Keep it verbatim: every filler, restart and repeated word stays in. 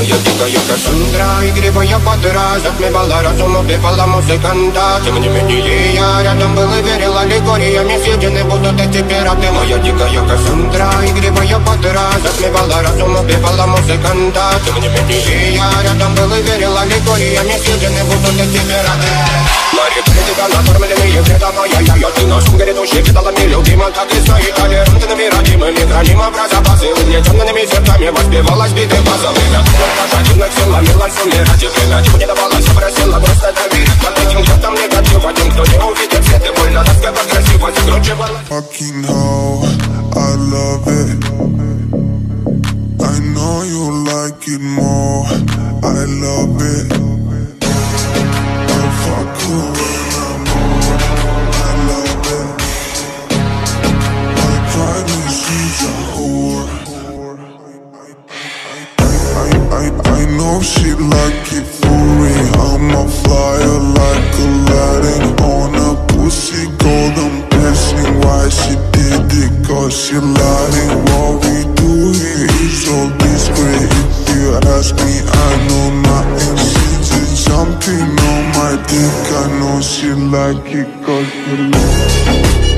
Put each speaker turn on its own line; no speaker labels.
Моя дикая Кассандра, игривая подра, затмевала разум, убивала музыканта. Тем не менее я рядом был и верил аллегориями, съедены будут эти пираты. Моя дикая Кассандра, игривая подра, затмевала разум, убивала музыканта. Тем не менее я рядом был и верил аллегориями, съедены будут эти пираты. Мари, для тебя накормленные предавая я, я ты нашим грядущим кидалами любима, так и стоит толерантными родимыми, хранимо про запасы, угнетенными сердцами воспевалась биты база. Время пожадивных сил ломилась умирать, и время чего не давалось, просила просто доверить. Под этим летом негатив, один, кто не увидит свет, и больно тоска красиво закручивалась.
Fucking how I love it. I know you like it more. I love it. I fuck you when I'm on. I love it. My private she's a whore. I, I, I know she like it for me. I'm a flyer like Aladdin on a pussy golden blessing. Why she did it? Cause she lying. What we do here is all discreet. If you ask me, I know nothing. She's just jumping on my dick. I know she like it cause she like it.